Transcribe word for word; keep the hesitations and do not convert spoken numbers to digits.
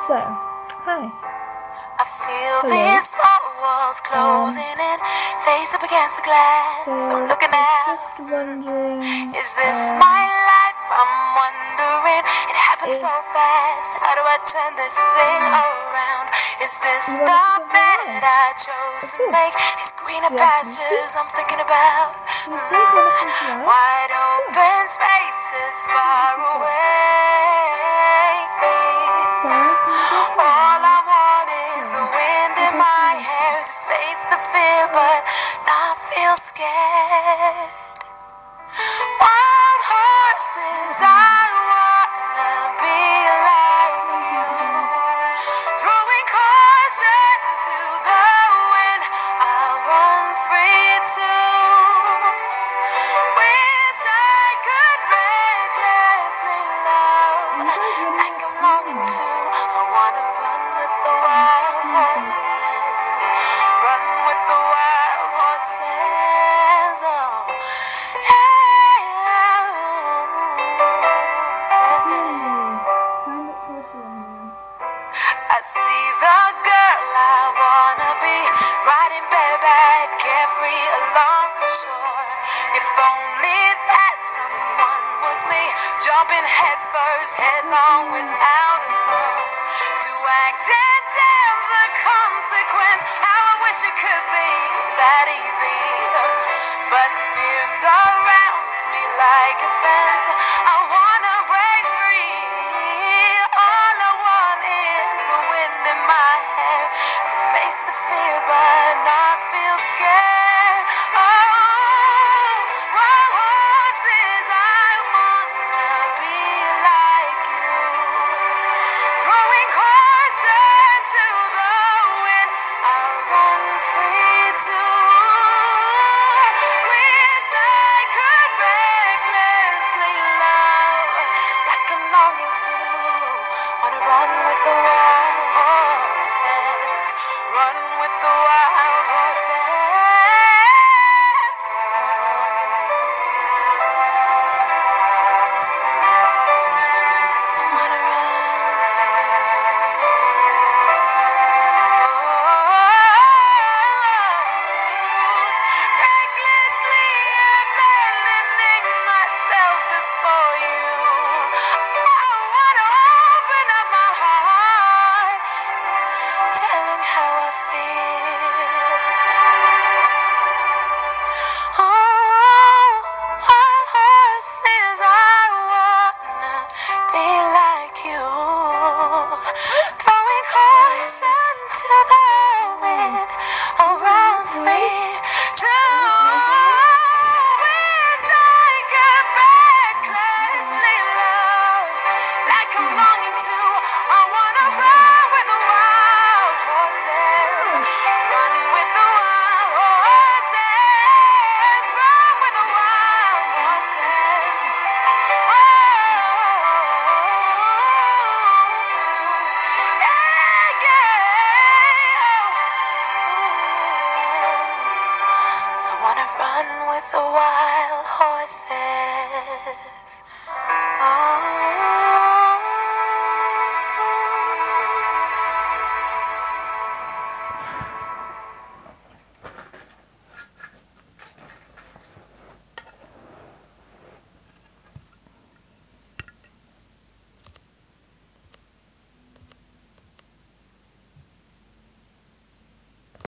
So, hi. I feel Hello. these four walls closing Um, in, face up against the glass. So, I'm looking I was out. just wondering, Is this um, my life? I'm wondering. It happened if so fast. How do I turn this thing around? Is this you the want to bed I chose Of to course. make? These greener You want me to? pastures I'm thinking about. You please want to please you out? Wide open spaces far away. Sorry, can you go for All I want is the Sorry. wind in Okay, my fine. hair to face the fear, but not feel scared. Wild horses, I wanna be like you. Throwing caution to the wind, I'll run free too. Wish I could recklessly love like I'm longing to. I wanna run with the wild horses, run with the wild horses. Oh, I see the girl I wanna be, riding bareback, carefree along the shore. If only that someone was me, jumping headfirst, headlong without a fall. To act and damn the consequence, how I wish it could be that easy. But fear surrounds me like a fence. I wanna break free. All I want is the wind in my hair to face the fear but not feel scared. Oh, wild horses, I wanna be like you. Throwing caution to the wind, I'll run free too. Wish I could recklessly love like I'm longing to. Wanna run with the wild horses, run with the wild horses. Wanna run to. Recklessly abandoning myself before you. I wanna open up my heart, telling how I feel. Oh, wild horses, I wanna be like you. Throwing caution to the wind, I'll run free too.